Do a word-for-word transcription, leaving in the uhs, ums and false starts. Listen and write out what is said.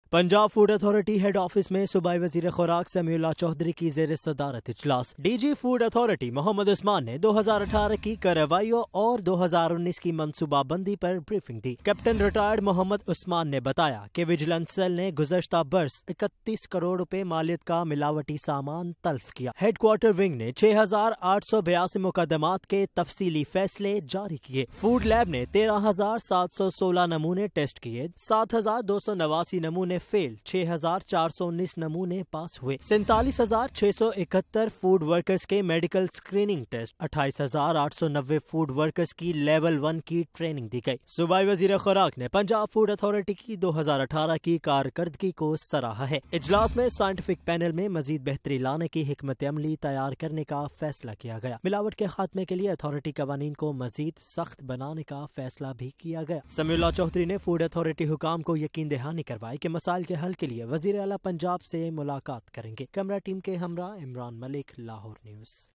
Punjab food authority head office में सूबाई वजीर खुराक समीउल्लाह चौधरी की जेर सदारत इजलास। DG food authority Mohammad Usman ने दो हजार अठारह की कार्रवाइयों और दो हजार उन्नीस की मंसूबाबंदी पर ब्रीफिंग दी। कैप्टन रिटायर्ड मोहम्मद उस्मान ने बताया कि विजिलेंस सेल ने गुज़श्ता बरस इकतीस करोड़ रुपए मालियत का मिलावटी सामान तल्फ किया। हेडक्वार्टर विंग ने छह हजार आठ सौ बयासी मुकदमात के तफसीली फैसले जारी किए। फूड लैब ने तेरह हजार सात सौ सोलह नमूने टेस्ट किए। सात हजार दो सौ नवासी नमूने फेल, छह हजार चार सौ उन्नीस नमूने पास हुए। सैंतालीस हजार छह सौ इकहत्तर फूड वर्कर्स के मेडिकल स्क्रीनिंग टेस्ट, अट्ठाईस हजार आठ सौ नब्बे फूड वर्कर्स की लेवल वन की ट्रेनिंग दी गई। सूबाई वजीर खुराक ने पंजाब फूड अथॉरिटी की दो हजार अठारह की कारकर्दगी को सराहा है। इजलास में साइंटिफिक पैनल में मजीद बेहतरी लाने की हिकमत अमली तैयार करने का फैसला किया गया। मिलावट के खात्मे के लिए अथॉरिटी कवानीन को मजीद सख्त बनाने का फैसला भी किया गया। समीउल्लाह चौधरी ने फूड अथॉरिटी हुकाम को यकीन दहानी करवाई कि मसाइल के हल के लिए वजीर आला पंजाब से मुलाकात करेंगे। कैमरा टीम के हमरा इमरान मलिक, लाहौर न्यूज़।